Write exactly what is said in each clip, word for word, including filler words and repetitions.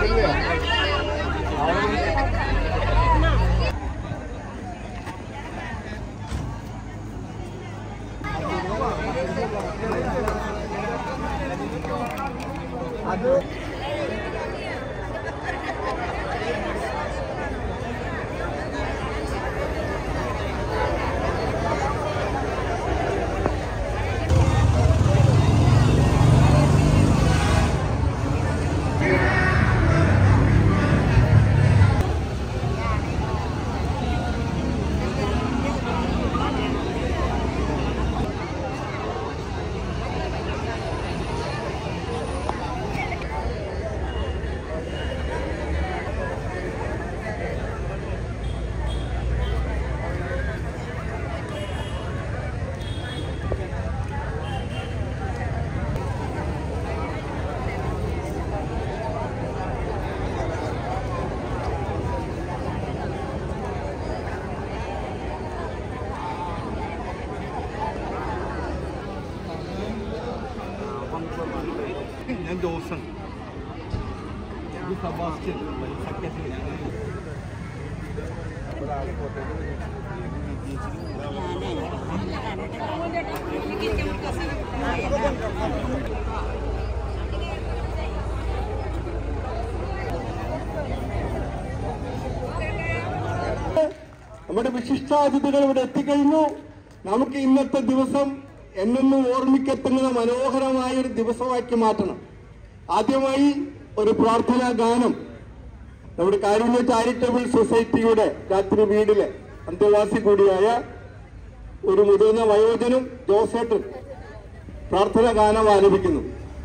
ഞാൻ Joson Sebastian secretary നമ്മുടെ വിശിഷ്ടാതിഥികൾ ഇവിടെ എത്തിക്കഴിഞ്ഞു. നമുക്ക് ഇന്നത്തെ ദിവസം എന്നെന്നും ഓർമ്മിക്കപ്പെടുന്ന മനോഹരമായ ഒരു ദിവസമാക്കി മാറ്റണം. ആദ്യമായി ഒരു പ്രാർത്ഥനാ ഗാനം നമ്മുടെ കാരുണ്യ ചാരിറ്റബിൾ സൊസൈറ്റിയുടെ രാത്രി വീടിലെ അന്തേവാസി കൂടിയായ ഒരു മുതിർന്ന വയോജനും ജോസേട്ടൻ പ്രാർത്ഥനാ ഗാനം ആലപിക്കുന്നു.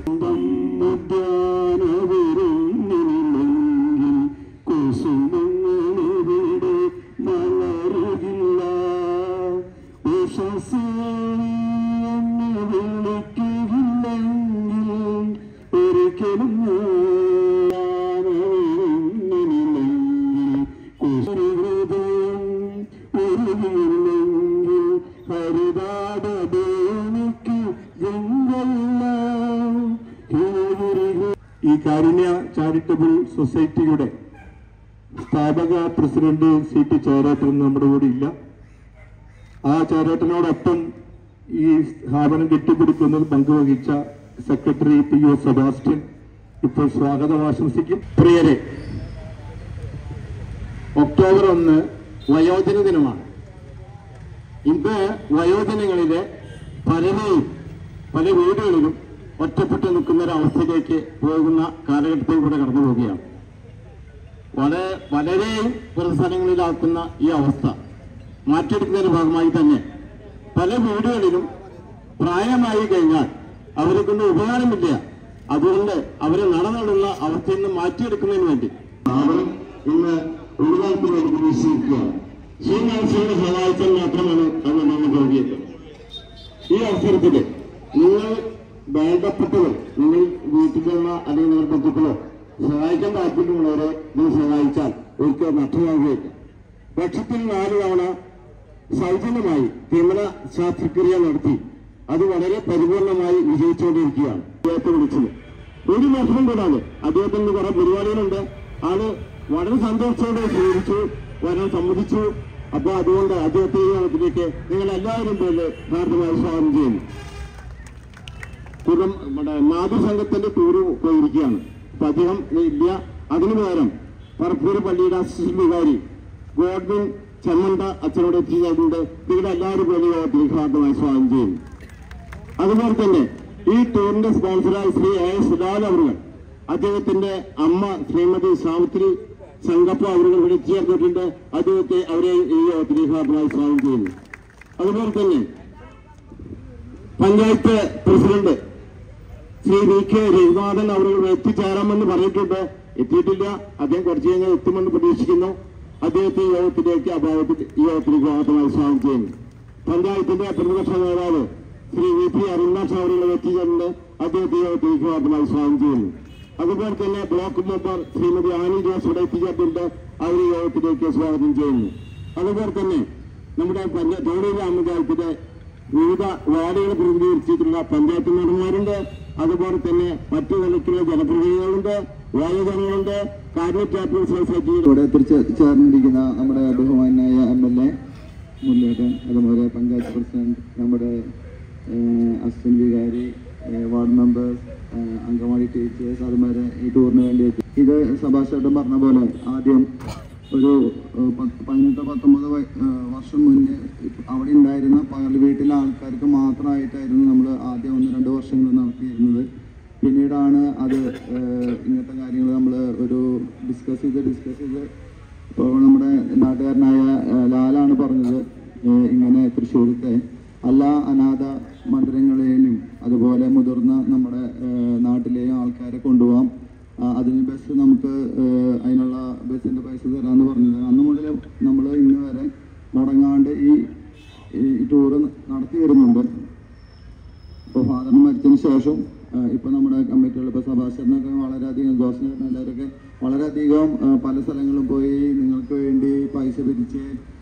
ഈ കാരുണ്യ ചാരിറ്റബിൾ സൊസൈറ്റിയുടെ സ്ഥാപക പ്രസിഡന്റ് സി ടി ചേരാട്ടൻ നമ്മുടെ കൂടെ ഇല്ല. ആ ചേരാട്ടനോടൊപ്പം ഈ സ്ഥാപനം കെട്ടിപ്പിടിക്കുന്നത് പങ്കുവഹിച്ച സെക്രട്ടറി പി ഒ സെബാസ്റ്റ്യൻ ഇപ്പോൾ സ്വാഗതം ആശംസിക്കും. പ്രിയരെ, ഒക്ടോബർ ഒന്ന് വയോജന ദിനമാണ്. ഇന്ന് വയോജനങ്ങളിലെ പലരെയും പല വീടുകളിലും ഒറ്റപ്പെട്ട് നിൽക്കുന്ന ഒരവസ്ഥയിലേക്ക് പോകുന്ന കാലഘട്ടത്തിലൂടെ കടന്നു പോവുകയാണ്. വളരെ പലരെയും പ്രതിസ്ഥാനങ്ങളിലാക്കുന്ന ഈ അവസ്ഥ മാറ്റിയെടുക്കുന്നതിന്റെ ഭാഗമായി തന്നെ പല വീടുകളിലും പ്രായമായി കഴിഞ്ഞാൽ അവരെ കൊണ്ട് ഉപകാരമില്ല. അതുകൊണ്ട് അവരെ നടന്നുള്ള അവസ്ഥയിൽ നിന്ന് മാറ്റിയെടുക്കുന്നതിന് വേണ്ടി ഇന്ന് ഒഴിവാക്കി വേണ്ടി നിശ്ചയിക്കുകയാണ്. ശ്രീനാഥിയുടെ സഹായത്താൽ മാത്രമാണ് അത് നമ്മൾ കഴിയുന്നത്. ഈ അവസരത്തിൽ നിങ്ങൾ വേണ്ടപ്പെട്ടവർ, നിങ്ങൾ വീട്ടിലുള്ള അല്ലെങ്കിൽ നിങ്ങളുടെ ബന്ധുക്കളോ സഹായിക്കാൻ താല്പര്യമുള്ളവരെ നിങ്ങൾ സഹായിച്ചാൽ ഒരിക്കൽ നഷ്ടമാകുകയില്ല. വർഷത്തിൽ നാല് തവണ സൗജന്യമായി തിമിര ശസ്ത്രക്രിയ നടത്തി അത് വളരെ പരിപൂർണമായി വിജയിച്ചുകൊണ്ടിരിക്കുകയാണ്. അദ്ദേഹത്തെ വിളിച്ചത് ഒരു വർഷം കൂടാതെ അദ്ദേഹത്തിന് കുറെ പരിപാടികളുണ്ട്. ആള് വളരെ സന്തോഷത്തോടെ സ്വീകരിച്ചു, വരാൻ സമ്മതിച്ചു. അപ്പൊ അതുകൊണ്ട് അദ്ദേഹത്തെ ഇതിലേക്ക് നിങ്ങൾ എല്ലാവരും പേര് ഹാർദമായി സ്വാഗതം ചെയ്യുന്നു. കുടും നമ്മുടെ മാതൃസംഘത്തിന്റെ ടൂറ് പോയിരിക്കുകയാണ്. അപ്പൊ അദ്ദേഹം ഇല്ല. അതിനു പകരം പറപ്പൂർ പള്ളിയുടെ അസിസ്റ്റന്റ് വികാരി ഗോഡ്വിൻ ചെമ്മണ്ട അച്ഛനോട് എത്തിച്ചേർന്നിട്ടുണ്ട്. നിങ്ങളുടെ എല്ലാവരും പേര് യോഗത്തിലേക്ക് ഹാർദമായി സ്വാഗതം ചെയ്യുന്നു. അതുപോലെ തന്നെ ഈ ടൂറിന്റെ സ്പോൺസറായ ശ്രീ എ എസ് സുലാൽ അവർ, അദ്ദേഹത്തിന്റെ അമ്മ ശ്രീമതി സാവിത്രി സംഗപ്പ അവരുകൾ ഇവിടെ ചേർന്നിട്ടുണ്ട്. അദ്ദേഹത്തെ അവരെ ഈ യോഗത്തിലേക്ക് ഹാർദമായി സ്വാഗതം ചെയ്യുന്നു. അതുപോലെ തന്നെ panchayat president Shri V K Raghunathan അവർ എത്തിച്ചേരാമെന്ന് പറഞ്ഞിട്ടുണ്ട്. എത്തിയിട്ടില്ല. അദ്ദേഹം കുറച്ചു കഴിഞ്ഞാൽ എത്തുമെന്ന് പ്രതീക്ഷിക്കുന്നു. അദ്ദേഹത്തെ ഈ യോഗത്തിലേക്ക് അഭാവത്തിൽ ഈ യോഗത്തിലേക്ക് ഹാർദമായി സ്വാഗതം ചെയ്യുന്നു. പഞ്ചായത്തിന്റെ പ്രതിപക്ഷ നേതാവ് ശ്രീ വി പി അരുണാക്ഷ അവരുടെ എത്തിച്ചിട്ടുണ്ട്. അദ്ദേഹത്തെ യോഗത്തിലേക്ക് ഹാർദമായി സ്വാഗതം ചെയ്യുന്നു. അതുപോലെ തന്നെ ബ്ലോക്ക് മെമ്പർ ശ്രീമതി ആനി ജോസ് ഇവിടെ എത്തിച്ചിട്ടുണ്ട്. അവർ യോഗത്തിലേക്ക് സ്വാഗതം ചെയ്യുന്നു. അതുപോലെ തന്നെ നമ്മുടെ തോണി ഗ്രാമപഞ്ചായത്തിന്റെ വിവിധ വാർഡുകളെ പ്രതിനിധീകരിച്ചിട്ടുള്ള പഞ്ചായത്ത് മെമ്പർമാരുണ്ട്. അതുപോലെ തന്നെ മറ്റു നിലയ്ക്കുള്ള ജനപ്രതിനിധികളുണ്ട്. വായുജനങ്ങളുടെ കാരുണ്യ ചാരിറ്റബിൾ സൊസൈറ്റിയുടെ ചേർന്നിരിക്കുന്ന നമ്മുടെ ബഹുമാനായ എം എൽ എ മുരളീധരൻ, അതുപോലെ പഞ്ചായത്ത് പ്രസിഡന്റ്, നമ്മുടെ അസിസ്റ്റന്റ് വികാരി, വാർഡ് മെമ്പേഴ്സ്, അംഗൻവാടി ടീച്ചേഴ്സ്, അതുപോലെ ഈ ടൂറിന് വേണ്ടി ഇത് സഭാഷേട്ടൻ പറഞ്ഞ പോലെ ആദ്യം ഒരു പതിനെട്ട് പത്തൊമ്പത് വർഷം മുന്നേ അവിടെ ഉണ്ടായിരുന്ന പകൽ വീട്ടിലെ ആൾക്കാർക്ക് മാത്രമായിട്ടായിരുന്നു നമ്മൾ ആദ്യം ഒന്ന് രണ്ട് വർഷങ്ങൾ നടത്തിയിരുന്നത്. പിന്നീടാണ് അത് ഇങ്ങനത്തെ കാര്യങ്ങൾ നമ്മൾ ഒരു ഡിസ്കസ് ചെയ്ത് ഡിസ്കസ് ചെയ്ത് ഇപ്പോൾ നമ്മുടെ നാട്ടുകാരനായ ലാലാണ് പറഞ്ഞത്, ഇങ്ങനെ തൃശ്ശൂരത്തെ എല്ലാ അനാഥ മന്ദിരങ്ങളെയും അതുപോലെ മുതിർന്ന നമ്മുടെ നാട്ടിലെയും ആൾക്കാരെ കൊണ്ടുപോകാം, അതിന് ബസ് നമുക്ക് അതിനുള്ള ബസ്സിൻ്റെ പൈസ തരാമെന്ന് പറഞ്ഞത്. അന്ന് മുതൽ നമ്മൾ ഇന്ന് വരെ മുടങ്ങാണ്ട് ഈ ടൂറ് നടത്തി വരുന്നുണ്ട്. ഇപ്പോൾ ഫാദർ മരിച്ചതിന് ശേഷം ഇപ്പോൾ നമ്മുടെ കമ്മിറ്റികൾ ഇപ്പോൾ സഭാഷനൊക്കെ വളരെയധികം ജോസിന് എല്ലാവരൊക്കെ വളരെയധികം പല സ്ഥലങ്ങളും പോയി നിങ്ങൾക്ക് വേണ്ടി പൈസ പിരിച്ച്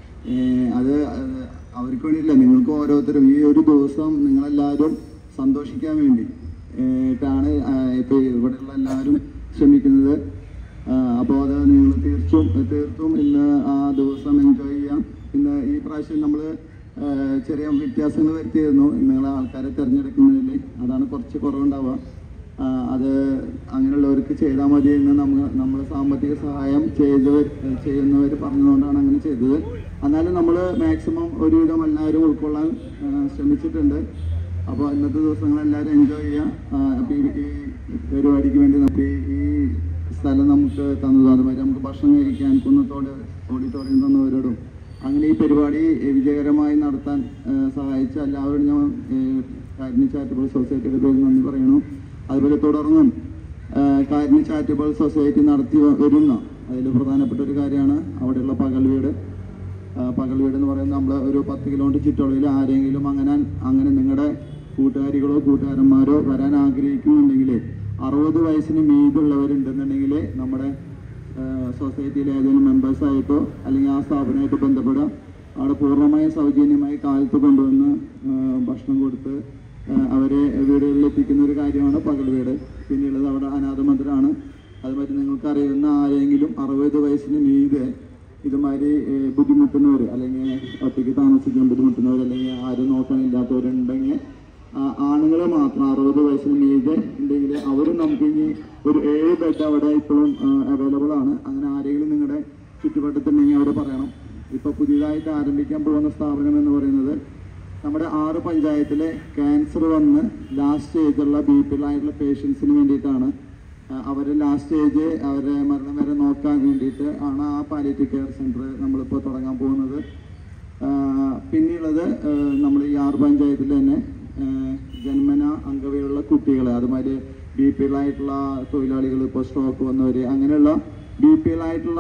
അത് അവർക്ക് വേണ്ടിയില്ല, നിങ്ങൾക്ക് ഓരോരുത്തരും ഈ ഒരു ദിവസം നിങ്ങളെല്ലാവരും സന്തോഷിക്കാൻ വേണ്ടിയിട്ടാണ് ഇപ്പോൾ ഇവിടെയുള്ള എല്ലാവരും ശ്രമിക്കുന്നത്. അപ്പോൾ അത് നിങ്ങൾ തീർച്ചും തീർത്തും ഇന്ന് ആ ദിവസം എൻജോയ് ചെയ്യാം. ഇന്ന് ഈ പ്രാവശ്യം നമ്മൾ ചെറിയ വ്യത്യാസങ്ങൾ വരുത്തിയിരുന്നു നിങ്ങളെ ആൾക്കാരെ തിരഞ്ഞെടുക്കുന്നതിൽ, അതാണ് കുറച്ച് കുറവുണ്ടാവുക. അത് അങ്ങനെയുള്ളവർക്ക് ചെയ്താൽ മതി എന്ന് നമ്മൾ നമ്മൾ സാമ്പത്തിക സഹായം ചെയ്തവർ ചെയ്യുന്നവർ പറഞ്ഞതുകൊണ്ടാണ് അങ്ങനെ ചെയ്തത്. എന്നാലും നമ്മൾ മാക്സിമം ഒരുവിധം എല്ലാവരും ഉൾക്കൊള്ളാൻ ശ്രമിച്ചിട്ടുണ്ട്. അപ്പോൾ ഇന്നത്തെ ദിവസങ്ങളെല്ലാവരും എൻജോയ് ചെയ്യാം. അപ്പോൾ ഈ പരിപാടിക്ക് വേണ്ടി നമുക്ക് ഈ സ്ഥലം നമുക്ക് തന്നതും അതുമാതിരി നമുക്ക് ഭക്ഷണം കഴിക്കാൻ കുന്നത്തോട് ഓഡിറ്റോറിയം തന്നവരോടും അങ്ങനെ ഈ പരിപാടി വിജയകരമായി നടത്താൻ സഹായിച്ച എല്ലാവരോടും ഞാൻ കാരുണ്യ ചാരിറ്റബിൾ സൊസൈറ്റിയുടെ പേരിൽ നന്ദി പറയുന്നു. അതുപോലെ തുടർന്നും കാരുണ്യ ചാരിറ്റബിൾ സൊസൈറ്റി നടത്തി വരുന്ന അതിൽ പ്രധാനപ്പെട്ട ഒരു കാര്യമാണ് അവിടെയുള്ള പകൽ വീട്. പകൽ വീട് എന്ന് പറയുന്നത് നമ്മൾ ഒരു പത്ത് കിലോമീറ്റർ ചുറ്റളവിൽ ആരെങ്കിലും അങ്ങനെ അങ്ങനെ നിങ്ങളുടെ കൂട്ടുകാരികളോ കൂട്ടുകാരന്മാരോ വരാൻ ആഗ്രഹിക്കുന്നുണ്ടെങ്കിൽ അറുപത് വയസ്സിന് മീതുള്ളവരുണ്ടെന്നുണ്ടെങ്കിൽ നമ്മുടെ സൊസൈറ്റിയിലെ ഏതെങ്കിലും മെമ്പേഴ്സായിട്ടോ അല്ലെങ്കിൽ ആ സ്ഥാപനമായിട്ട് ബന്ധപ്പെടുക. അവിടെ പൂർണ്ണമായും സൗജന്യമായി കാലത്ത് കൊണ്ടുവന്ന് ഭക്ഷണം കൊടുത്ത് അവരെ വീടുകളിൽ എത്തിക്കുന്ന ഒരു കാര്യമാണ് പകൽ വീട്. പിന്നെയുള്ളത് അവിടെ അനാഥ മന്ദിരമാണ്. അതുമാതിരി നിങ്ങൾക്ക് അറിയുന്ന ആരെങ്കിലും അറുപത് വയസ്സിന് മീതെ ഇതുമാതിരി ബുദ്ധിമുട്ടുന്നവർ അല്ലെങ്കിൽ ഒറ്റയ്ക്ക് താമസിക്കാൻ ബുദ്ധിമുട്ടുന്നവർ അല്ലെങ്കിൽ ആരും നോക്കാനില്ലാത്തവരുണ്ടെങ്കിൽ ആണുങ്ങളെ മാത്രം അറുപത് വയസ്സിന് മീതെ ഉണ്ടെങ്കിൽ അവരും നമുക്ക് ഇനി ഒരു ഏഴ് ബെഡ് അവിടെ ഇപ്പോഴും അവൈലബിൾ ആണ്. അങ്ങനെ ആരെങ്കിലും നിങ്ങളുടെ ചുറ്റുവട്ടത്തുണ്ടെങ്കിൽ അവർ പറയണം. ഇപ്പോൾ പുതിയതായിട്ട് ആരംഭിക്കാൻ പോകുന്ന സ്ഥാപനം എന്ന് പറയുന്നത് നമ്മുടെ ആറ് പഞ്ചായത്തിലെ ക്യാൻസർ വന്ന് ലാസ്റ്റ് സ്റ്റേജുള്ള ബി പി ആയിട്ടുള്ള പേഷ്യൻസിന് വേണ്ടിയിട്ടാണ്. അവരെ ലാസ്റ്റ് സ്റ്റേജ് അവരെ മരണം വരെ നോക്കാൻ വേണ്ടിയിട്ട് ആണ് ആ പാലിയേറ്റീവ് കെയർ സെൻറ്റർ നമ്മളിപ്പോൾ തുടങ്ങാൻ പോകുന്നത്. പിന്നെയുള്ളത് നമ്മൾ ഈ ആറ് പഞ്ചായത്തിൽ തന്നെ ജന്മന അംഗവയുള്ള കുട്ടികളെ അതുമാതിരി ബി പി എൽ ആയിട്ടുള്ള തൊഴിലാളികൾ, ഇപ്പോൾ സ്ട്രോക്ക് വന്നവർ, അങ്ങനെയുള്ള ബി പി എൽ ആയിട്ടുള്ള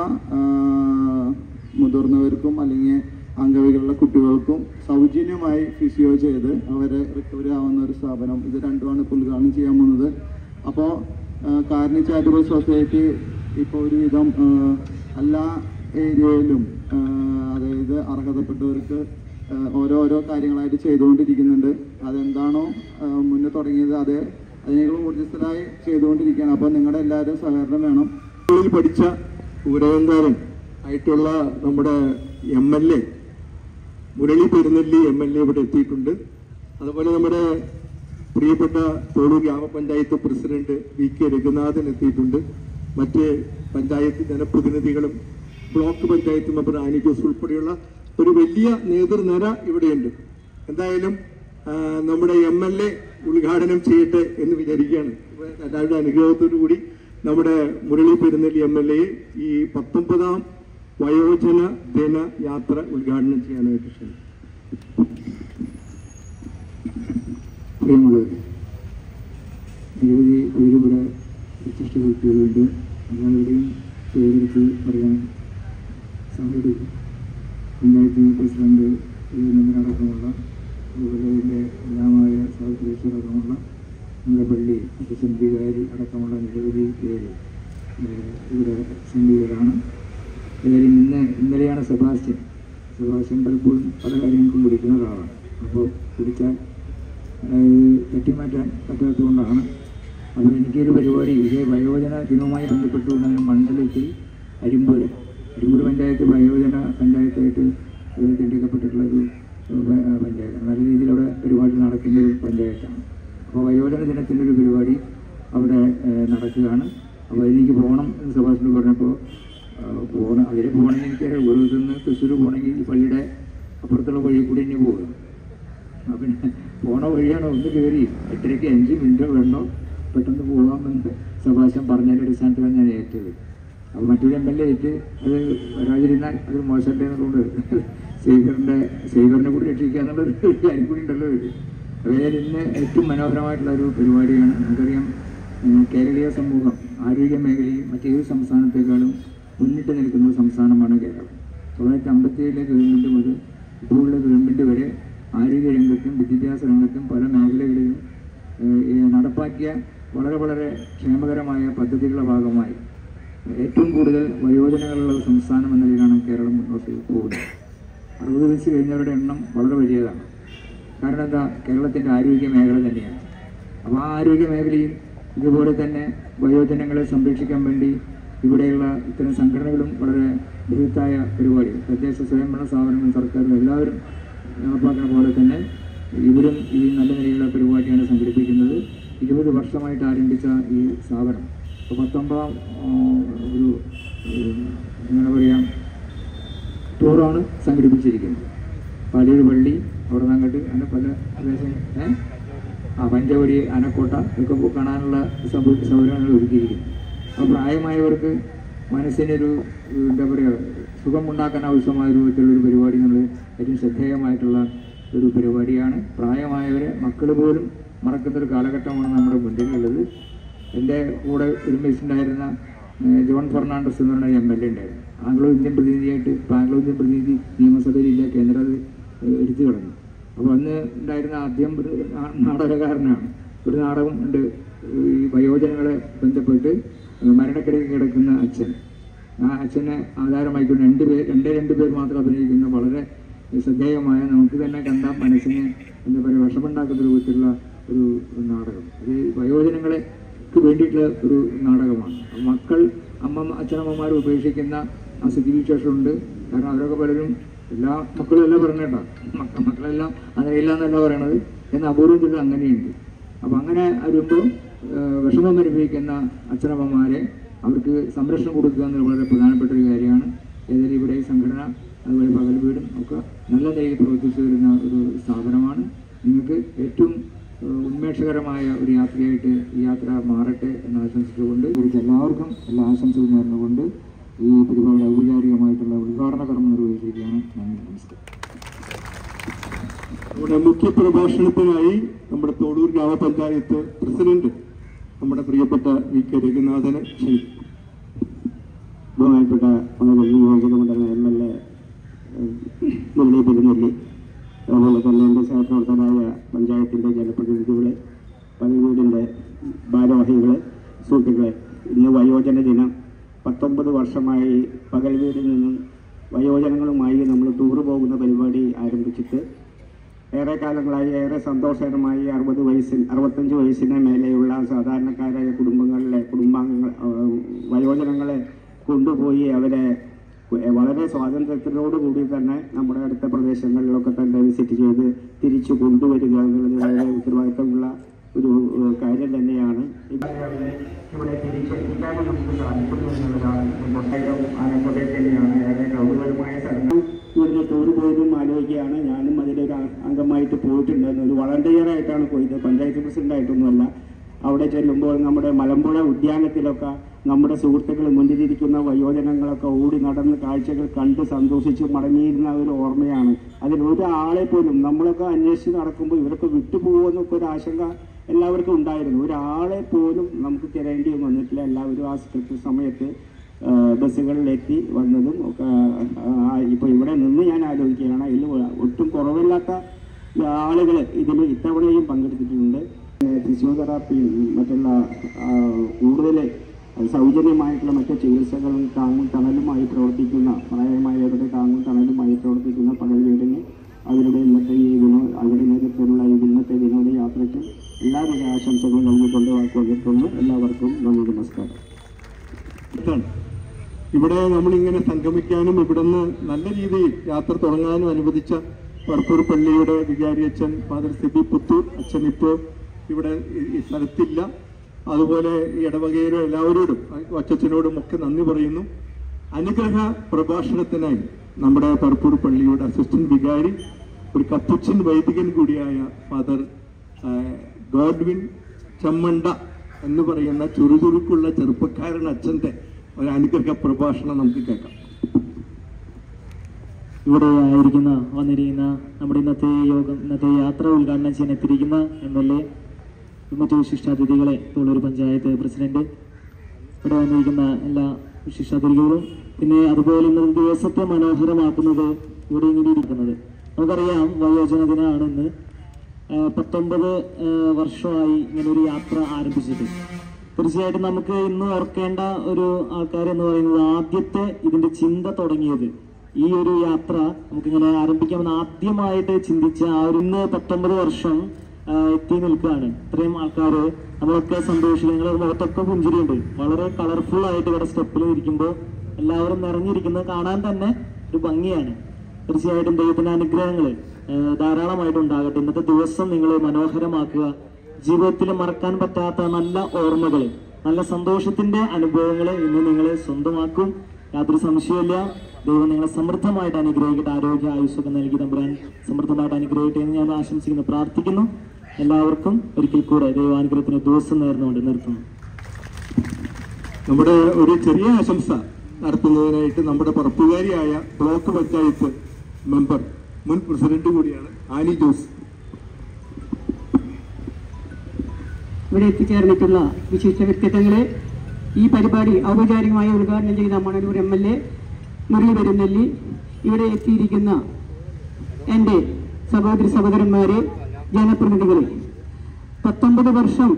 മുതിർന്നവർക്കും അല്ലെങ്കിൽ അംഗവൈകളുള്ള കുട്ടികൾക്കും സൗജന്യമായി ഫിസിയോ ചെയ്ത് അവരെ റിക്കവറി ആവുന്ന ഒരു സ്ഥാപനം. ഇത് രണ്ടുമാണ് ഇപ്പോൾ ഉദ്ഘാടനം ചെയ്യാൻ പോകുന്നത്. അപ്പോൾ കാരുണ്യ ചാരിറ്റബിൾ സൊസൈറ്റി ഇപ്പോൾ ഒരുവിധം എല്ലാ ഏരിയയിലും അതായത് അർഹതപ്പെട്ടവർക്ക് ഓരോരോ കാര്യങ്ങളായിട്ട് ചെയ്തുകൊണ്ടിരിക്കുന്നുണ്ട്. അതെന്താണോ മുന്നേ തുടങ്ങിയത് അത് അതിനേക്കാളും ഊർജ്ജസ്വലായി ചെയ്തുകൊണ്ടിരിക്കുകയാണ്. അപ്പോൾ നിങ്ങളുടെ എല്ലാവരും സഹകരണം വേണം. സ്കൂളിൽ പഠിച്ച ഉരകന്താരൻ ആയിട്ടുള്ള നമ്മുടെ M L A Murali Perunnelli M L A ഇവിടെ എത്തിയിട്ടുണ്ട്. അതുപോലെ നമ്മുടെ പ്രിയപ്പെട്ട തോളൂർ ഗ്രാമപഞ്ചായത്ത് പ്രസിഡന്റ് വി കെ രഘുനാഥൻ എത്തിയിട്ടുണ്ട്. മറ്റ് പഞ്ചായത്ത് ജനപ്രതിനിധികളും ബ്ലോക്ക് പഞ്ചായത്ത് മെമ്പർ ആനി ജോസ് ഉൾപ്പെടെയുള്ള ഒരു വലിയ നേതൃനിര ഇവിടെയുണ്ട്. എന്തായാലും നമ്മുടെ എം എൽ എ ഉദ്ഘാടനം ചെയ്യട്ടെ എന്ന് വിചാരിക്കുകയാണ്. എല്ലാവരുടെ അനുഗ്രഹത്തോടു കൂടി നമ്മുടെ Murali Perunnelli M L A ഈ പത്തൊമ്പതാം വയോജന ദിന യാത്ര ഉദ്ഘാടനം ചെയ്യാനായിട്ട് ക്ഷണിച്ചു. നിരവധി പേരുകൂടെ വിശിഷ്ട വ്യക്തികളുണ്ട്. എല്ലാവരുടെയും പേരെടുത്ത് പറയാൻ സാധിക്കും. പഞ്ചായത്ത് പ്രസിഡന്റ് അടക്കമുള്ള അതുപോലെ ഇതിൻ്റെ എല്ലാമായ സാഹിത്യ അടക്കമുള്ള നമ്മുടെ പള്ളി അസിസ്റ്റന്റ് വികാരി അടക്കമുള്ള നിരവധി പേര് ഇവിടെ സംഗീതരാണ്. ഏതായാലും ഇന്ന് ഇന്നലെയാണ് സെബാസ്റ്റ്യൻ. സെബാസ്റ്റ്യൻ പലപ്പോഴും പല കാര്യങ്ങൾക്കും വിളിക്കുന്ന ഒരാളാണ്. അപ്പോൾ വിളിച്ചാൽ തട്ടിമാറ്റാൻ പറ്റാത്തതുകൊണ്ടാണ് അപ്പോൾ എനിക്കൊരു പരിപാടി ഇത് വയോജന ദിനവുമായി ബന്ധപ്പെട്ടുകൊണ്ടാണ് മണ്ഡലത്തിൽ അരിമ്പൂര് അരിമ്പൂർ പഞ്ചായത്ത് വയോജന പഞ്ചായത്തായിട്ട് തിരഞ്ഞെടുക്കപ്പെട്ടിട്ടുള്ളൊരു പഞ്ചായത്താണ്. നല്ല രീതിയിൽ അവിടെ പരിപാടി നടക്കുന്ന ഒരു പഞ്ചായത്താണ്. അപ്പോൾ വയോജന ദിനത്തിൻ്റെ ഒരു പരിപാടി അവിടെ നടക്കുകയാണ്. അപ്പോൾ അതിലേക്ക് പോകണം എന്ന് സഭാഷണത്തിൽ പറഞ്ഞപ്പോൾ പോകണം അതിൽ പോകണമെങ്കിൽ എനിക്കറിയാം വെറുതെ നിന്ന് തൃശ്ശൂർ പോകണമെങ്കിൽ ഈ പള്ളിയുടെ അപ്പുറത്തുള്ള വഴി കൂടി ഇനി പോകും. അപ്പം പിന്നെ പോണ വഴിയാണോ ഒന്ന് കയറി എട്ടരയ്ക്ക് അഞ്ച് മിനിറ്റ് വേണോ പെട്ടെന്ന് പോകാമെന്ന് സഭാഷൻ പറഞ്ഞതിൻ്റെ അടിസ്ഥാനത്തിലാണ് ഞാൻ ഏറ്റത്. അപ്പോൾ മറ്റൊരു എം എൽ എ ആയിട്ട് അത് വരാതിരുന്നാൽ അത് മോശമല്ലേ എന്നുള്ളത് സേവറിൻ്റെ സേവറിനെ കൂടി രക്ഷിക്കുക എന്നുള്ളൊരു കാര്യം കൂടി ഉണ്ടല്ലോ ഇത്. അതായത് ഇന്ന് ഏറ്റവും മനോഹരമായിട്ടുള്ള ഒരു പരിപാടിയാണ്. നമുക്കറിയാം കേരളീയ സമൂഹം ആരോഗ്യ മേഖലയിൽ മറ്റേത് സംസ്ഥാനത്തേക്കാളും മുന്നിട്ട് നിൽക്കുന്ന സംസ്ഥാനമാണ് കേരളം. തൊള്ളായിരത്തി അമ്പത്തി ഏഴിലെ ഗവൺമെൻറ് മുതൽ ഇപ്പോഴുള്ള ഗവൺമെൻറ് വരെ ആരോഗ്യ രംഗത്തും വിദ്യാഭ്യാസ രംഗത്തും പല മേഖലകളിലും നടപ്പാക്കിയ വളരെ വളരെ ക്ഷേമകരമായ പദ്ധതികളുടെ ഭാഗമായി ഏറ്റവും കൂടുതൽ വയോജനങ്ങളുള്ള സംസ്ഥാനം എന്ന നിലയിലാണ് കേരളം മുന്നോട്ട് പോകുന്നത്. അറുപത് വയസ്സ് കഴിഞ്ഞവരുടെ എണ്ണം വളരെ വലിയതാണ്. കാരണം എന്താ, കേരളത്തിൻ്റെ ആരോഗ്യ മേഖല തന്നെയാണ്. അപ്പോൾ ആ ആരോഗ്യ മേഖലയിൽ ഇതുപോലെ തന്നെ വയോജനങ്ങളെ സംരക്ഷിക്കാൻ വേണ്ടി ഇവിടെയുള്ള ഇത്തരം സംഘടനകളും വളരെ ബൃഹത്തായ പരിപാടികൾ തദ്ദേശ സ്വയംഭരണ സ്ഥാപനങ്ങളും സർക്കാരും എല്ലാവരും നടപ്പാക്കുന്ന പോലെ തന്നെ ഇവരും ഈ നല്ല നിലയിലുള്ള പരിപാടിയാണ് സംഘടിപ്പിക്കുന്നത്. ഇരുപത് വർഷമായിട്ട് ആരംഭിച്ച ഈ സ്ഥാപനം ഇപ്പോൾ പത്തൊമ്പതാം ഒരു എന്താ പറയുക ടൂറാണ് സംഘടിപ്പിച്ചിരിക്കുന്നത്. പാലൂർ പള്ളി അവിടെ നിന്ന് അങ്ങോട്ട് അങ്ങനെ പല പ്രദേശം ആ പഞ്ചവടി ആനക്കോട്ട ഇതൊക്കെ കാണാനുള്ള സൗകര്യങ്ങൾ ഒരുക്കിയിരിക്കുന്നു. അപ്പോൾ പ്രായമായവർക്ക് മനസ്സിനൊരു എന്താ പറയുക സുഖമുണ്ടാക്കാൻ ആവശ്യമായ രൂപത്തിലുള്ളൊരു പരിപാടി നമ്മൾ ഏറ്റവും ശ്രദ്ധേയമായിട്ടുള്ള ഒരു പരിപാടിയാണ്. പ്രായമായവരെ മക്കൾ പോലും മറക്കുന്നൊരു കാലഘട്ടമാണ് നമ്മുടെ മുന്നിലുള്ളത്. എൻ്റെ കൂടെ ഒരുമിച്ചുണ്ടായിരുന്ന ജോൺ ഫെർണാണ്ടസ് എന്ന് പറഞ്ഞ എം എൽ എ ഉണ്ടായിരുന്നു. ആംഗ്ലോ ഇന്ത്യൻ പ്രതിനിധിയായിട്ട് ഇപ്പോൾ ആംഗ്ലോ ഇന്ത്യൻ പ്രതിനിധി നിയമസഭയിലില്ല, കേന്ദ്രം അത് എടുത്തു കളഞ്ഞു. അപ്പോൾ അന്ന് ഉണ്ടായിരുന്ന ആദ്യം ഒരു നാടകകാരനാണ്. ഒരു നാടകം ഉണ്ട് ഈ വയോജനങ്ങളെ ബന്ധപ്പെട്ട് മരണക്കിടയിൽ കിടക്കുന്ന അച്ഛൻ. ആ അച്ഛനെ ആധാരമായിക്കൊണ്ട് രണ്ട് പേർ രണ്ടേ രണ്ട് പേർ മാത്രം അഭിനയിക്കുന്ന വളരെ ശ്രദ്ധേയമായ നമുക്ക് തന്നെ കണ്ട മനസ്സിന് എന്താ പറയുക വിഷമുണ്ടാക്കുന്ന രൂപത്തിലുള്ള ഒരു നാടകം. അത് വയോജനങ്ങളെ വേണ്ടിയിട്ടുള്ള ഒരു നാടകമാണ്. മക്കൾ അമ്മ അച്ഛനമ്മമാരും ഉപേക്ഷിക്കുന്ന ആ സ്ഥിതിവിശേഷമുണ്ട്. കാരണം അവരൊക്കെ പലരും എല്ലാ മക്കളും എല്ലാം പറഞ്ഞേട്ടാ മക്ക മക്കളെല്ലാം അങ്ങനെയില്ല എന്നല്ല പറയണത്, എന്നാൽ അപൂർവത്തിൽ അങ്ങനെയുണ്ട്. അപ്പം അങ്ങനെ വരുമ്പോൾ വിഷമം അനുഭവിക്കുന്ന അച്ഛനമ്മമാരെ അവർക്ക് സംരക്ഷണം കൊടുക്കുക എന്നത് വളരെ പ്രധാനപ്പെട്ട ഒരു കാര്യമാണ്. ഏതായാലും ഇവിടെ ഈ സംഘടന അതുപോലെ പകൽ വീടും ഒക്കെ നല്ല നിലയിൽ പ്രവർത്തിച്ചു വരുന്ന ഒരു സ്ഥാപനമാണ്. നിങ്ങൾക്ക് ഏറ്റവും ഉന്മേഷകരമായ ഒരു യാത്രയായിട്ട് ഈ യാത്ര മാറട്ടെ എന്ന് ആശംസിച്ചുകൊണ്ട് ഇവർക്ക് എല്ലാവർക്കും എല്ലാ ആശംസകളും നേർന്നുകൊണ്ട് ഈ പരിപാടി ഔപചാരികമായിട്ടുള്ള ഉദ്ഘാടന കർമ്മം നിർവഹിച്ചിരിക്കുകയാണ്. നന്ദി, നമസ്കാരം. നമ്മുടെ മുഖ്യ പ്രഭാഷണത്തിനായി നമ്മുടെ തോടൂർ ഗ്രാമപഞ്ചായത്ത് പ്രസിഡന്റ് നമ്മുടെ പ്രിയപ്പെട്ട വി കെ രഘുനാഥനെ ക്ഷണിക്കും. ബഹുമാനപ്പെട്ട നിയോജക മണ്ഡലം M L A Murali Perunnelli, അതുപോലെ തന്നെ എൻ്റെ സഹപ്രവർത്തകരായ പഞ്ചായത്തിൻ്റെ ജനപ്രതിനിധികളെ, പള്ളിവീടിൻ്റെ ഭാരവാഹികളെ, സുഹൃത്തുക്കളെ, ഇന്ന് വയോജന ദിനം. പത്തൊമ്പത് വർഷമായി പകൽ വീടിൽ നിന്നും വയോജനങ്ങളുമായി നമ്മൾ ടൂർ പോകുന്ന പരിപാടി ആരംഭിച്ചിട്ട് ഏറെ കാലങ്ങളായി ഏറെ സന്തോഷകരമായി അറുപത് വയസ്സിന് അറുപത്തഞ്ച് വയസ്സിന് മേലെയുള്ള സാധാരണക്കാരായ കുടുംബങ്ങളിലെ കുടുംബാംഗങ്ങൾ വയോജനങ്ങളെ കൊണ്ടുപോയി അവരെ വളരെ സ്വാതന്ത്ര്യത്തിനോടുകൂടി തന്നെ നമ്മുടെ അടുത്ത പ്രദേശങ്ങളിലൊക്കെ തന്നെ വിസിറ്റ് ചെയ്ത് തിരിച്ചു കൊണ്ടുവരിക എന്നുള്ളത് വളരെ ഉത്തരവാദിത്തമുള്ള ഒരു കാര്യം തന്നെയാണ്. ഇവിടെ തിരിച്ചെത്തിക്കാനും നമുക്ക് സാധിക്കുന്നു എന്നുള്ളതാണ്. കൊട്ടയം ആനക്കോട്ടയിൽ തന്നെയാണ് ഏറെ കൗതുകരമായ സ്ഥലങ്ങൾ. ഇവിടുന്ന് ടൂർ പോയതും ആലോചിക്കുകയാണ്. ഞാനും അതിലൊരു അംഗമായിട്ട് പോയിട്ടുണ്ടായിരുന്നു. ഒരു വളണ്ടിയറായിട്ടാണ് പോയത്, പഞ്ചായത്ത് പ്രസിഡൻ്റായിട്ടൊന്നുമല്ല. അവിടെ ചെല്ലുമ്പോൾ നമ്മുടെ മലമ്പുഴ ഉദ്യാനത്തിലൊക്കെ നമ്മുടെ സുഹൃത്തുക്കൾ മുന്നിലിരിക്കുന്ന വയോജനങ്ങളൊക്കെ ഓടി നടന്ന് കാഴ്ചകൾ കണ്ട് സന്തോഷിച്ച് മടങ്ങിയിരുന്ന ഒരു ഓർമ്മയാണ്. അതിൽ ഒരാളെ പോലും നമ്മളൊക്കെ അന്വേഷിച്ച് നടക്കുമ്പോൾ ഇവരൊക്കെ വിട്ടുപോകുമെന്നൊക്കെ ഒരു ആശങ്ക എല്ലാവർക്കും ഉണ്ടായിരുന്നു. ഒരാളെ പോലും നമുക്ക് തിരയേണ്ടി വന്നിട്ടില്ല. എല്ലാവരും ആ കൃത്യസമയത്ത് ബസ്സുകളിലെത്തി വന്നതും ഒക്കെ. ഇപ്പോൾ ഇവിടെ നിന്ന് ഞാൻ ആലോചിക്കുകയാണ്, ഇതിൽ ഒട്ടും കുറവില്ലാത്ത ആളുകൾ ഇതിൽ ഇത്തവണയും പങ്കെടുത്തിട്ടുണ്ട്. ഫിസിയോതെറാപ്പിയും മറ്റുള്ള കൂടുതൽ സൗജന്യമായിട്ടുള്ള മറ്റ് ചികിത്സകളും താങ്ങും തണലുമായി പ്രവർത്തിക്കുന്ന പ്രായമായവരുടെ താങ്ങും തണലുമായി പ്രവർത്തിക്കുന്ന പകൽ വീടിന് അവരുടെ ഇന്നത്തെ ഈ വിനോ അവരുടെ നേതൃത്വത്തിലുള്ള ഈ ഇന്നത്തെ വിനോദയാത്രയ്ക്കും എല്ലാവിധ ആശംസകളും നൽകിക്കൊണ്ട് വാക്കുവന്നിട്ടുള്ളൂ. എല്ലാവർക്കും നന്ദി, നമസ്കാരം. ഇവിടെ നമ്മളിങ്ങനെ സംഗമിക്കാനും ഇവിടുന്ന് നല്ല രീതിയിൽ യാത്ര തുടങ്ങാനും അനുവദിച്ച പറപ്പൂർ പള്ളിയുടെ വികാരി അച്ഛൻ ഫാദർ സിബി പുത്തൂർ അച്ഛൻ ഇപ്പോൾ ഇവിടെ ഈ സ്ഥലത്തില്ല. അതുപോലെ ഇടവകയിലും എല്ലാവരോടും അച്ഛനോടും ഒക്കെ നന്ദി പറയുന്നു. അനുഗ്രഹ പ്രഭാഷണത്തിനായി നമ്മുടെ പറപ്പൂർ പള്ളിയുടെ അസിസ്റ്റന്റ് വികാരി, ഒരു കപ്പുച്ചൻ വൈദികൻ കൂടിയായ ഫാദർ ഗോഡ്വിൻ ചമ്മണ്ട എന്ന് പറയുന്ന ചുറുചുറുക്കുള്ള ചെറുപ്പക്കാരൻ അച്ഛൻ്റെ ഒരു അനുഗ്രഹ പ്രഭാഷണം നമുക്ക് കേൾക്കാം. ഇവിടെ ആയിരിക്കുന്ന വന്നിരിക്കുന്ന നമ്മുടെ ഇന്നത്തെ യോഗം ഇന്നത്തെ യാത്ര ഉദ്ഘാടനം ചെയ്യാൻ എത്തിയിരിക്കുന്ന എം എൽ എ, മറ്റു വിശിഷ്ടാതിഥികളെ, തുള്ളൂർ പഞ്ചായത്ത് പ്രസിഡന്റ്, ഇവിടെ വന്നിരിക്കുന്ന എല്ലാ വിശിഷ്ടാതിഥികളും, പിന്നെ അതുപോലെ ഇന്നത്തെ ദിവസത്തെ മനോഹരമാക്കുന്നത് ഇവിടെ ഇങ്ങനെ ഇരിക്കുന്നത് നമുക്കറിയാം. വയോജന ദിനമാണ് ഇന്ന്. പത്തൊമ്പത് വർഷമായി ഇങ്ങനെ ഒരു യാത്ര ആരംഭിച്ചിട്ട്. തീർച്ചയായിട്ടും നമുക്ക് ഇന്ന് ഓർക്കേണ്ട ഒരു ആൾക്കാരെന്ന് പറയുന്നത് ആദ്യത്തെ ഇതിന്റെ ചിന്ത തുടങ്ങിയത് ഈ ഒരു യാത്ര നമുക്കിങ്ങനെ ആരംഭിക്കാമെന്ന് ആദ്യമായിട്ട് ചിന്തിച്ച ആ ഒരു ഇന്ന് പത്തൊമ്പത് വർഷം എത്തി നിൽക്കുകയാണ്. ഇത്രയും ആൾക്കാർ നമ്മളൊക്കെ സന്തോഷിക്കും. നിങ്ങളുടെ മുഖത്തൊക്കെ പുഞ്ചിരിയുണ്ട്. വളരെ കളർഫുൾ ആയിട്ട് ഇവിടെ സ്റ്റെപ്പിൽ ഇരിക്കുമ്പോൾ എല്ലാവരും നിറഞ്ഞിരിക്കുന്നത് കാണാൻ തന്നെ ഒരു ഭംഗിയാണ്. തീർച്ചയായിട്ടും ദൈവത്തിന്റെ അനുഗ്രഹങ്ങൾ ധാരാളമായിട്ട് ഉണ്ടാകട്ടെ. ഇന്നത്തെ ദിവസം നിങ്ങൾ മനോഹരമാക്കുക. ജീവിതത്തിൽ മറക്കാൻ പറ്റാത്ത നല്ല ഓർമ്മകൾ, നല്ല സന്തോഷത്തിന്റെ അനുഭവങ്ങൾ ഇന്ന് നിങ്ങൾ സ്വന്തമാക്കും. യാതൊരു സംശയമില്ല. ദൈവം നിങ്ങളെ സമൃദ്ധമായിട്ട് അനുഗ്രഹിക്കട്ടെ. ആരോഗ്യ ആയുസ്സൊക്കെ നൽകി തമ്പുരാൻ സമൃദ്ധമായിട്ട് അനുഗ്രഹിക്കട്ടെ എന്ന് ഞാൻ ആശംസിക്കുന്നു, പ്രാർത്ഥിക്കുന്നു. എല്ലാവർക്കും ഒരിക്കൽ കൂടെ ദൈവാനുഗ്രഹത്തിന് ദിവസം നേർന്നുകൊണ്ട് നിർത്തുന്നു. നമ്മുടെ ഒരു ചെറിയ ആശംസ നടത്തുന്നതിനായിട്ട് നമ്മുടെ പറപ്പുകാരിയായ ബ്ലോക്ക് പഞ്ചായത്ത് മെമ്പർ, മുൻ പ്രസിഡന്റ് കൂടിയാണ് ആനി ജോസ്. ഇവിടെ എത്തിച്ചേർന്നിട്ടുള്ള വിശിഷ്ട വ്യക്തിത്വങ്ങളെ, ഈ പരിപാടി ഔപചാരികമായി ഉദ്ഘാടനം ചെയ്ത Manalur M L A Murali Perunnelli, ഇവിടെ എത്തിയിരിക്കുന്ന എൻ്റെ സഹോദരി സഹോദരന്മാരെ, ജനപ്രതിനിധികളെ, പത്തൊമ്പത് വർഷം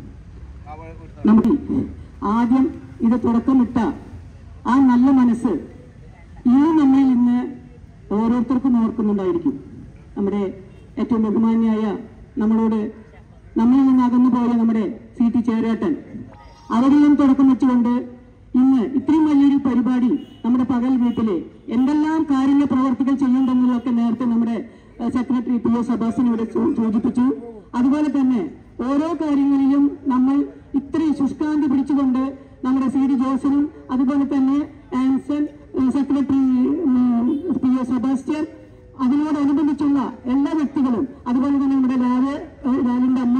നമുക്ക് ആദ്യം ഇത് തുടക്കമിട്ട ആ നല്ല മനസ്സ് ഇന്ന് നമ്മളിൽ ഇന്ന് ഓരോരുത്തർക്കും ഓർക്കുന്നുണ്ടായിരിക്കും. നമ്മുടെ ഏറ്റവും ബഹുമാന്യായ നമ്മളോട് നമ്മളിൽ നിന്ന് അകന്നു പോയ നമ്മുടെ സി ടി ചേരേട്ടൻ, അവരിലും തുടക്കം വെച്ചുകൊണ്ട് ഇന്ന് ഇത്രയും വലിയൊരു പരിപാടി നമ്മുടെ പകൽ വീട്ടിലെ എന്തെല്ലാം കാരുണ്യ പ്രവർത്തികൾ ചെയ്യുന്നുണ്ടെന്നുള്ളതൊക്കെ നേരത്തെ നമ്മുടെ സെക്രട്ടറി പി എസ് അബ്ബാസിനോട് സൂചിപ്പിച്ചു. അതുപോലെ തന്നെ ഓരോ കാര്യങ്ങളിലും നമ്മൾ ഇത്രയും ശുഷ്കാന്തി പിടിച്ചുകൊണ്ട് നമ്മുടെ സി ഡി ജോസനും അതുപോലെ തന്നെ Anson secretary P S Sebastian, അതിനോടനുബന്ധിച്ചുള്ള എല്ലാ വ്യക്തികളും, അതുപോലെ തന്നെ നമ്മുടെ ലാല് ലാലിന്റെ അമ്മ,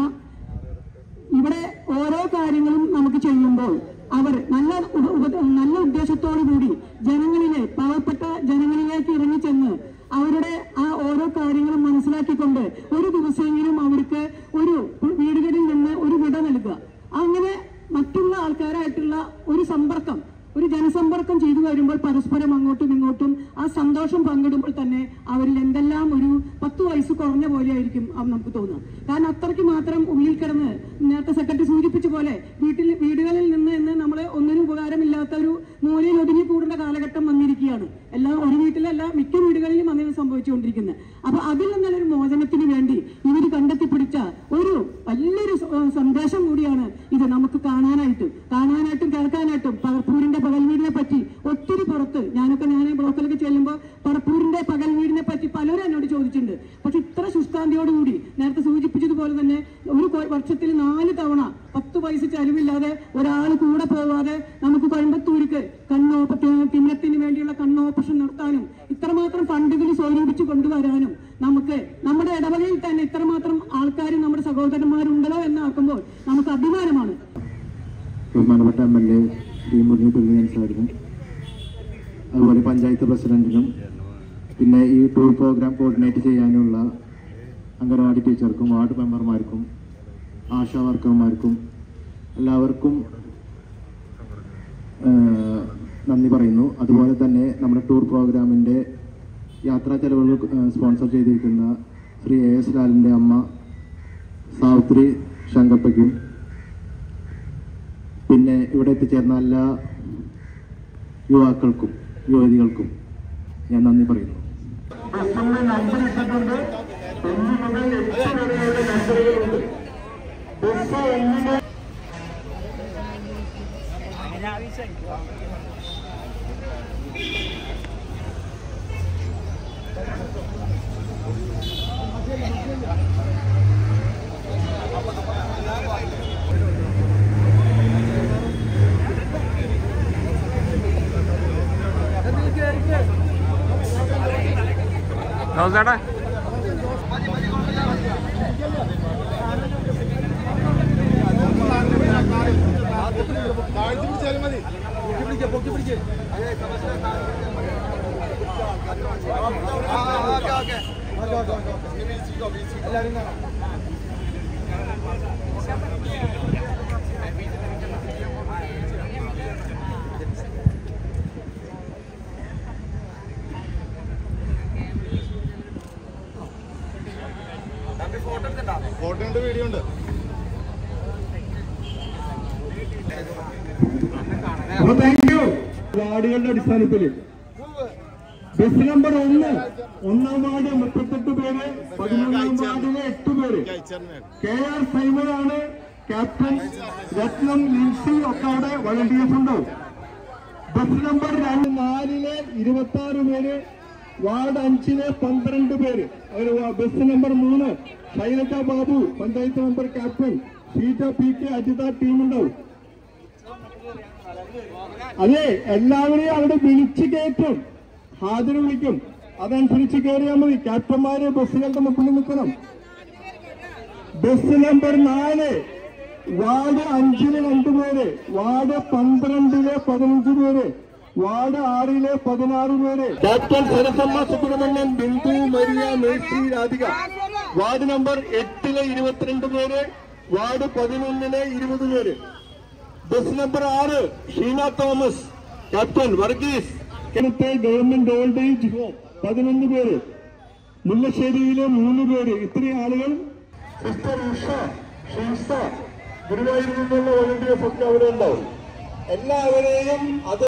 ഇവിടെ ഓരോ കാര്യങ്ങളും നമുക്ക് ചെയ്യുമ്പോൾ അവർ നല്ല നല്ല ഉദ്ദേശത്തോടു കൂടി ജനങ്ങളിലെ പാവപ്പെട്ട ജനങ്ങളിലേക്ക് ഇറങ്ങിച്ചെന്ന് അവരുടെ ആ ഓരോ കാര്യങ്ങളും മനസ്സിലാക്കിക്കൊണ്ട് ഒരു ദിവസമെങ്കിലും അവർക്ക് ഒരു വീടുകളിൽ നിന്ന് ഒരു വിട നൽകുക, അങ്ങനെ മറ്റുള്ള ആൾക്കാരായിട്ടുള്ള ഒരു സമ്പർക്കം, ഒരു ജനസമ്പർക്കം ചെയ്തു വരുമ്പോൾ പരസ്പരം അങ്ങോട്ടും ഇങ്ങോട്ടും ആ സന്തോഷം പങ്കിടുമ്പോൾ തന്നെ അവരിൽ എന്തെല്ലാം ഒരു പത്ത് വയസ്സ് കുറഞ്ഞ പോലെയായിരിക്കും നമുക്ക് തോന്നുക. കാരണം അത്രയ്ക്ക് മാത്രം ഉള്ളിൽ കിടന്ന്, നേരത്തെ സെക്രട്ടറി സൂചിപ്പിച്ച പോലെ വീട്ടിൽ വീടുകളിൽ നിന്ന് എന്ന് നമ്മൾ ഒന്നിനും ഉപകാരമില്ലാത്ത ഒരു മൂലയിൽ ഒതുങ്ങി കൂടേണ്ട കാലഘട്ടം വന്നിരിക്കുകയാണ്. എല്ലാം ഒരു വീട്ടിലല്ല, മിക്ക വീടുകളിലും അങ്ങനെ സംഭവിച്ചുകൊണ്ടിരിക്കുന്നത്. അപ്പൊ അതിൽ നിന്നൊരു മോചനത്തിന് വേണ്ടി ഇവർ കണ്ടെത്തിപ്പിടിച്ച ഒരു വലിയൊരു സന്ദേശം കൂടിയാണ് ഇത് നമുക്ക് കാണാനായിട്ടും കാണാനായിട്ടും കേൾക്കാനായിട്ടും. പറപ്പൂരിന്റെ പകൽ വീടിനെ പറ്റി ഒത്തിരി പുറത്ത് ഞാനൊക്കെ ഞാൻ ബ്ലോക്കിലൊക്കെ ചെല്ലുമ്പോൾ പറപ്പൂരിന്റെ പകൽ വീടിനെ പറ്റി പലരും എന്നോട് ചോദിച്ചിട്ടുണ്ട്. പക്ഷെ ഇത്ര ശുഷ്കാന്തിയോടുകൂടി നേരത്തെ സൂചിപ്പിച്ചതുപോലെ തന്നെ ഒരു വർഷത്തിൽ നാല് തവണ പത്ത് പൈസ ചെലവില്ലാതെ ഒരാൾ കൂടെ പോവാതെ നമുക്ക് കോയമ്പത്തൂർക്ക് കണ്ണോ തിമിരത്തിന് വേണ്ടിയുള്ള കണ്ണ് ഓപ്പറേഷൻ നടത്താനും ഇത്രമാത്രം ഫണ്ടുകൾ സ്വരൂപിച്ച് കൊണ്ടുവരാനും നമുക്ക് നമ്മുടെ ഇടവകയിൽ തന്നെ ഇത്രമാത്രം ആൾക്കാരും നമ്മുടെ സഹോദരന്മാരുണ്ടല്ലോ എന്നാക്കുമ്പോൾ നമുക്ക് അഭിമാനമാണ്. ബഹുമാനപ്പെട്ട M L A Shri Murali Perunnelli സാറിനും അതുപോലെ പഞ്ചായത്ത് പ്രസിഡന്റിനും പിന്നെ ഈ ടൂർ പ്രോഗ്രാം കോർഡിനേറ്റ് ചെയ്യാനുള്ള അംഗനവാടി ടീച്ചർക്കും വാർഡ് മെമ്പർമാർക്കും ആശാ വർക്കർമാർക്കും എല്ലാവർക്കും നന്ദി പറയുന്നു. അതുപോലെ തന്നെ നമ്മുടെ ടൂർ പ്രോഗ്രാമിൻ്റെ യാത്രാ ചെലവുകൾ സ്പോൺസർ ചെയ്തിരിക്കുന്ന ശ്രീ എ എസ് ലാലിൻ്റെ അമ്മ സാവിത്രി ശങ്കപ്പയ്ക്കും പിന്നെ ഇവിടെ എത്തിച്ചേർന്ന എല്ലാ യുവാക്കൾക്കും യുവതികൾക്കും ഞാൻ നന്ദി പറയുന്നു. ബസ് ഒന്നിന് ചേട്ടാ ഫോട്ടോ ഉണ്ട്, വീഡിയോ ഉണ്ട്. Thank you. വാർഡുകളുടെ അടിസ്ഥാനത്തിൽ ബസ് നമ്പർ ഒന്ന് ഒന്നാം വാർഡ് മുപ്പത്തെട്ട് പേര്, പതിമൂന്നാം വാർഡിലെ എട്ട് പേര്. കെ ആർ സൈമനാണ് ക്യാപ്റ്റൻ. രത്നം, ലിൻസി ഒക്കെ അവിടെ വളണ്ടിയേഴ്സ് ഉണ്ടാവും. ബസ് നമ്പർ രണ്ട് നാലിലെ ഇരുപത്തി ആറ് പേര്, വാർഡ് അഞ്ചിലെ പന്ത്രണ്ട് പേര്. ബസ് നമ്പർ മൂന്ന് Shailaja Babu, panchayat member captain. Sheeja P K, Ajitha ടീമുണ്ടാവും. അതെ, എല്ലാവരെയും അവിടെ വിളിച്ചു കയറ്റും, ഹാജര് വിളിക്കും. അതനുസരിച്ച് കയറിയാൽ മതി. ക്യാപ്റ്റന്മാര് ബസ്സുകളുടെ മുമ്പിൽ നിൽക്കണം. ബസ് നമ്പർ നാല് വാർഡ് അഞ്ചിലെ രണ്ടുപേര്, വാർഡ് പന്ത്രണ്ടിലെ പതിനഞ്ച് പേര്, വാർഡ് ആറിലെ പതിനാറ് പേര്. Captain Sarasamma Subrahmanyan, Bindu, Maria, Mercy, Radhika. Ward number എട്ടിലെ ഇരുപത്തിരണ്ട് പേര്, വാർഡ് പതിനൊന്നിലെ ഇരുപത് പേര്. ബസ് നമ്പർ ആറ് ഷീന തോമസ്, ക്യാപ്റ്റൻ വർഗീസ്. കേരളത്തെ ഗവൺമെന്റ് ഓൾഡ് ഏജ് ഹോം പതിനൊന്ന് പേര്, മുല്ലശ്ശേരിയിലെ മൂന്ന് പേര്. ഇത്രയും ആളുകൾ. സിസ്റ്റർ ഉഷ, ഷീസ, ഗുരുവായൂരിൽ നിന്നുള്ള വോളണ്ടിയേഴ്സ് ഒക്കെ അവിടെ ഉണ്ടാവും. എല്ലാവരെയും അത്